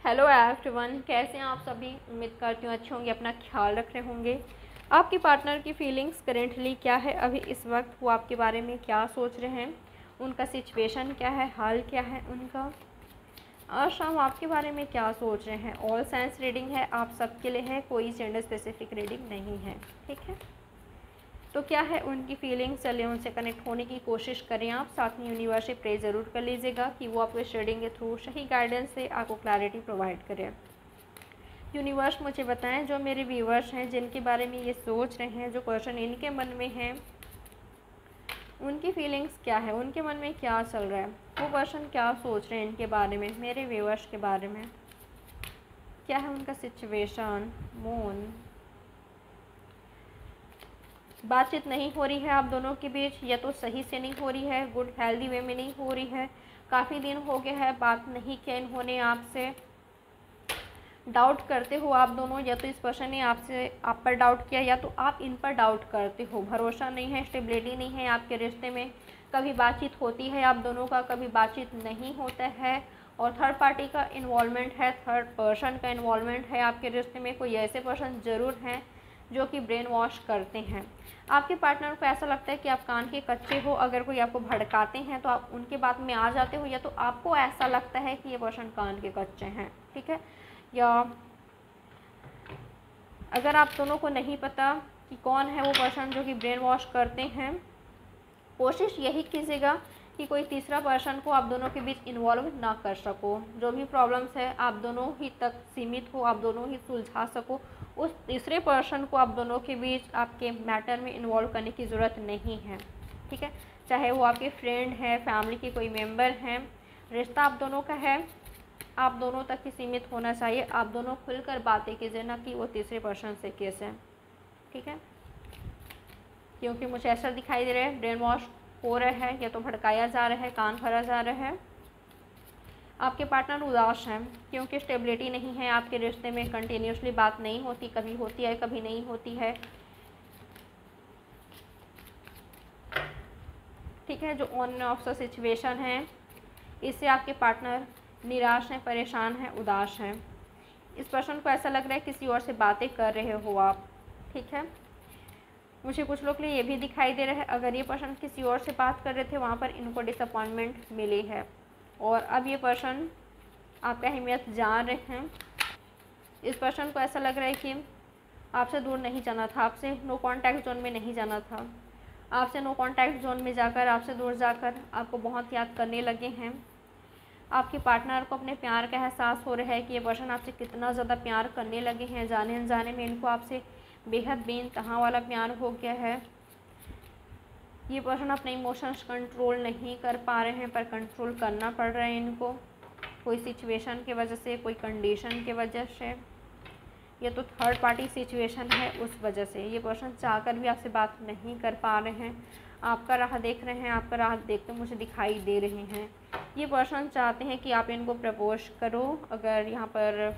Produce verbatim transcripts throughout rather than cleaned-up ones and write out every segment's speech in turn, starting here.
Hello everyone, कैसे हैं आप सभी। उम्मीद करती हूँ अच्छे होंगे, अपना ख्याल रख रहे होंगे। आपके पार्टनर की फीलिंग्स करेंटली क्या है, अभी इस वक्त वो आपके बारे में क्या सोच रहे हैं, उनका सिचुएशन क्या है, हाल क्या है उनका, और शाम आपके बारे में क्या सोच रहे हैं। ऑल साइंस रीडिंग है, आप सबके लिए है, कोई जेंडर स्पेसिफिक रीडिंग नहीं है। ठीक है, तो क्या है उनकी फीलिंग्स, चलिए उनसे कनेक्ट होने की कोशिश करें आप। साथ में यूनिवर्स से प्रे ज़रूर कर लीजिएगा कि वो आपको इस रीडिंग के थ्रू सही गाइडेंस से आपको क्लैरिटी प्रोवाइड करें। यूनिवर्स मुझे बताएं, जो मेरे व्यूवर्स हैं जिनके बारे में ये सोच रहे हैं, जो क्वेश्चन इनके मन में है, उनकी फीलिंग्स क्या है, उनके मन में क्या चल रहा है, वो पर्सन क्या सोच रहे हैं इनके बारे में, मेरे व्यूवर्स के बारे में क्या है उनका सिचुएशन। मून, बातचीत नहीं हो रही है आप दोनों के बीच, या तो सही से नहीं हो रही है, गुड हेल्दी वे में नहीं हो रही है, काफ़ी दिन हो गए हैं बात नहीं किया इन्होंने आपसे, डाउट करते हो आप दोनों, या तो इस पर्सन ने आपसे आप पर डाउट किया, या तो आप इन पर डाउट करते हो। भरोसा नहीं है, स्टेबिलिटी नहीं है आपके रिश्ते में, कभी बातचीत होती है आप दोनों का, कभी बातचीत नहीं होता है, और थर्ड पार्टी का इन्वॉल्वमेंट है, थर्ड पर्सन का इन्वॉल्वमेंट है आपके रिश्ते में। कोई ऐसे पर्सन ज़रूर हैं जो कि ब्रेन वॉश करते हैं आपके पार्टनर को। ऐसा लगता है कि आप कान के कच्चे हो, अगर कोई आपको भड़काते हैं तो आप उनके बात में आ जाते हो, या तो आपको ऐसा लगता है कि ये पर्सन कान के कच्चे हैं। ठीक है, या अगर आप दोनों को नहीं पता कि कौन है वो पर्सन जो कि ब्रेन वॉश करते हैं, कोशिश यही कीजिएगा कि कोई तीसरा पर्सन को आप दोनों के बीच इन्वॉल्व ना कर सको। जो भी प्रॉब्लम्स है आप दोनों ही तक सीमित हो, आप दोनों ही सुलझा सको। उस तीसरे पर्सन को आप दोनों के बीच आपके मैटर में इन्वॉल्व करने की ज़रूरत नहीं है। ठीक है, चाहे वो आपके फ्रेंड है, फैमिली के कोई मेंबर हैं, रिश्ता आप दोनों का है, आप दोनों तक ही सीमित होना चाहिए। आप दोनों खुलकर बातें कीजिए, ना कि वो तीसरे पर्सन से कैसे। ठीक है, क्योंकि मुझे ऐसा दिखाई दे रहा है ब्रेन वॉश हो रहा है, या तो भड़काया जा रहा है, कान भरा जा रहा है। आपके पार्टनर उदास हैं क्योंकि स्टेबिलिटी नहीं है आपके रिश्ते में, कंटिन्यूसली बात नहीं होती, कभी होती है कभी नहीं होती है। ठीक है, जो ऑन ऑफ द सिचुएशन है, इससे आपके पार्टनर निराश हैं, परेशान हैं, उदास हैं। इस पर्सन को ऐसा लग रहा है किसी और से बातें कर रहे हो आप। ठीक है, मुझे कुछ लोग के लिए ये भी दिखाई दे रहा है, अगर ये पर्सन किसी और से बात कर रहे थे, वहाँ पर इनको डिसअपॉइंटमेंट मिली है, और अब ये पर्सन आपका अहमियत जान रहे हैं। इस पर्सन को ऐसा लग रहा है कि आपसे दूर नहीं जाना था, आपसे नो कांटेक्ट जोन में नहीं जाना था, आपसे नो कांटेक्ट जोन में जाकर, आपसे दूर जाकर आपको बहुत याद करने लगे हैं। आपके पार्टनर को अपने प्यार का एहसास हो रहा है कि ये पर्सन आपसे कितना ज़्यादा प्यार करने लगे हैं, जाने अनजाने में इनको आपसे बेहद बेइंतहा वाला प्यार हो गया है। ये पर्सन अपने इमोशंस कंट्रोल नहीं कर पा रहे हैं, पर कंट्रोल करना पड़ रहा है इनको, कोई सिचुएशन की वजह से, कोई कंडीशन की वजह से, या तो थर्ड पार्टी सिचुएशन है उस वजह से। ये पर्सन चाहकर भी आपसे बात नहीं कर पा रहे हैं, आपका राह देख रहे हैं, आपका राह देखते मुझे दिखाई दे रहे हैं। ये पर्सन चाहते हैं कि आप इनको प्रपोज करो, अगर यहाँ पर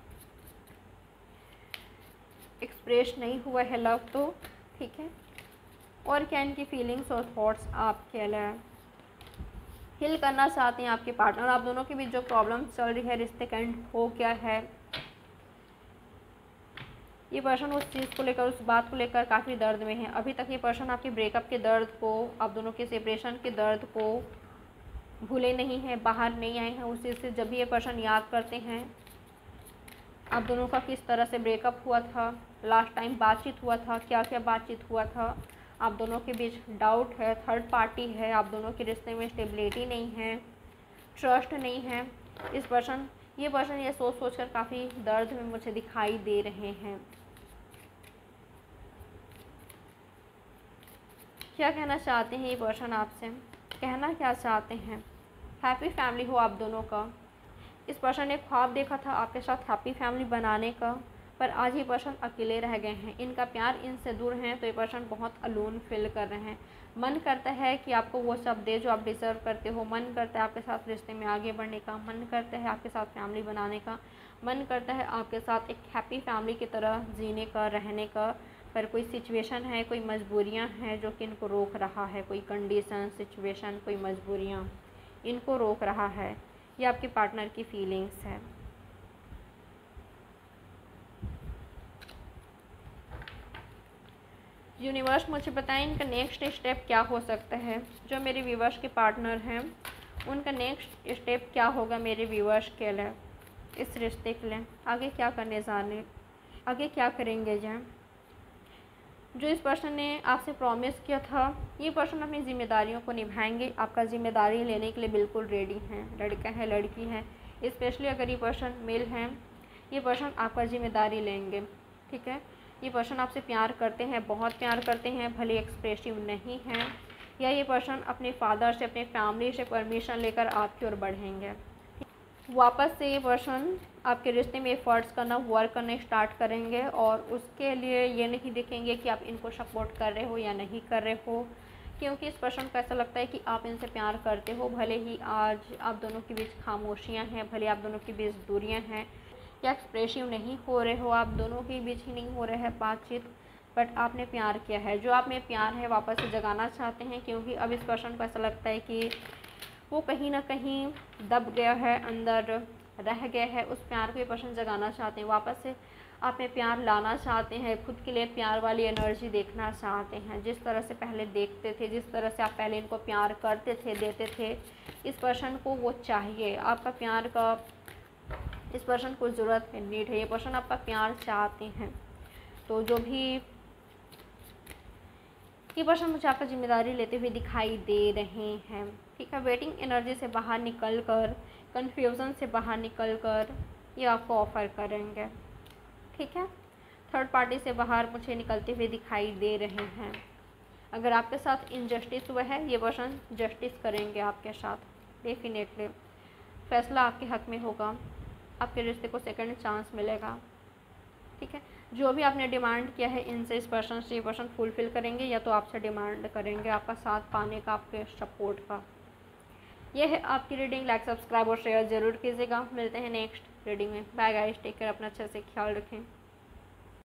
एक्सप्रेस नहीं हुआ है लव तो। ठीक है, और क्या इनकी फीलिंग्स और थॉट्स आपके अलावा हिल करना चाहते हैं आपके पार्टनर। आप दोनों के बीच जो प्रॉब्लम चल रही है, रिश्ते का एंड हो क्या है, ये पर्सन उस चीज़ को लेकर, उस बात को लेकर काफ़ी दर्द में है। अभी तक ये पर्सन आपके ब्रेकअप के दर्द को, आप दोनों के सेपरेशन के दर्द को भूले नहीं हैं, बाहर नहीं आए हैं उस चीज़ से। जब भी ये पर्सन याद करते हैं आप दोनों का किस तरह से ब्रेकअप हुआ था, लास्ट टाइम बातचीत हुआ था, क्या क्या बातचीत हुआ था, आप दोनों के बीच डाउट है, थर्ड पार्टी है, आप दोनों के रिश्ते में स्टेबिलिटी नहीं है, ट्रस्ट नहीं है। इस पर्सन ये पर्सन ये सोच सोच कर काफ़ी दर्द में मुझे दिखाई दे रहे हैं। क्या कहना चाहते हैं ये पर्सन आपसे, कहना क्या चाहते हैं। हैप्पी फैमिली हो आप दोनों का। इस पर्सन ने ख्वाब देखा था आपके साथ हैप्पी फैमिली बनाने का, पर आज ये पर्सन अकेले रह गए हैं, इनका प्यार इनसे दूर है, तो ये पर्सन बहुत अलोन फील कर रहे हैं। मन करता है कि आपको वो सब दे जो आप डिज़र्व करते हो, मन करता है आपके साथ रिश्ते में आगे बढ़ने का, मन करता है आपके साथ फैमिली बनाने का, मन करता है आपके साथ एक हैप्पी फैमिली की तरह जीने का, रहने का, पर कोई सिचुएशन है, कोई मजबूरियां हैं जो कि इनको रोक रहा है, कोई कंडीशन, सिचुएशन, कोई मजबूरियां इनको रोक रहा है। ये आपके पार्टनर की फीलिंग्स है। यूनिवर्स मुझे बताएं इनका नेक्स्ट स्टेप क्या हो सकता है। जो मेरे व्यूवर्स के पार्टनर हैं उनका नेक्स्ट स्टेप क्या होगा मेरे व्यूवर्स के लिए, इस रिश्ते के लिए आगे क्या करने जाने, आगे क्या करेंगे। जाए जो इस पर्सन ने आपसे प्रॉमिस किया था, ये पर्सन अपनी जिम्मेदारियों को निभाएंगे, आपका जिम्मेदारी लेने के लिए बिल्कुल रेडी हैं। लड़का है लड़की है, स्पेशली अगर ये पर्सन मेल हैं, ये पर्सन आपका जिम्मेदारी लेंगे। ठीक है, ये पर्सन आपसे प्यार करते हैं, बहुत प्यार करते हैं, भले एक्सप्रेसिव नहीं हैं, या ये पर्सन अपने फादर से अपने फैमिली से परमिशन लेकर आपकी ओर बढ़ेंगे। वापस से ये पर्सन आपके रिश्ते में एफर्ट्स करना, वर्क करना स्टार्ट करेंगे और उसके लिए ये नहीं देखेंगे कि आप इनको सपोर्ट कर रहे हो या नहीं कर रहे हो, क्योंकि इस पर्सन को ऐसा लगता है कि आप इनसे प्यार करते हो। भले ही आज आप दोनों के बीच खामोशियाँ हैं, भले आप दोनों के बीच दूरियाँ हैं या एक्सप्रेसिव नहीं हो रहे हो, आप दोनों के बीच ही नहीं हो रहे हैं बातचीत, बट आपने प्यार किया है। जो आप में प्यार है वापस से जगाना चाहते हैं, क्योंकि अब इस पर्सन को ऐसा लगता है कि वो कहीं ना कहीं दब गया है, अंदर रह गया है। उस प्यार को ये पर्सन जगाना चाहते हैं, वापस से आप में प्यार लाना चाहते हैं, खुद के लिए प्यार वाली एनर्जी देखना चाहते हैं। जिस तरह से पहले देखते थे, जिस तरह से आप पहले इनको प्यार करते थे, देते थे, इस पर्सन को वो चाहिए। आपका प्यार का इस पर्सन को ज़रूरत है, नीड है। ये पर्सन आपका प्यार चाहते हैं। तो जो भी ये पर्सन मुझे आपका जिम्मेदारी लेते हुए दिखाई दे रहे हैं। ठीक है, वेटिंग एनर्जी से बाहर निकल कर, कन्फ्यूज़न से बाहर निकल कर ये आपको ऑफ़र करेंगे। ठीक है, थर्ड पार्टी से बाहर मुझे निकलते हुए दिखाई दे रहे हैं। अगर आपके साथ इनजस्टिस हुआ है, ये पर्सन जस्टिस करेंगे आपके साथ डेफिनेटली। फैसला आपके हक में होगा, आपके रिश्ते को सेकंड चांस मिलेगा। ठीक है, जो भी आपने डिमांड किया है इनसे, इस पर्सन से ये पर्सन फुलफ़िल करेंगे, या तो आपसे डिमांड करेंगे आपका साथ पाने का, आपके सपोर्ट का। यह है आपकी रीडिंग। लाइक सब्सक्राइब और शेयर ज़रूर कीजिएगा। मिलते हैं नेक्स्ट रीडिंग में। बाय गाइस, टेक केयर, अपना अच्छे से ख्याल रखें।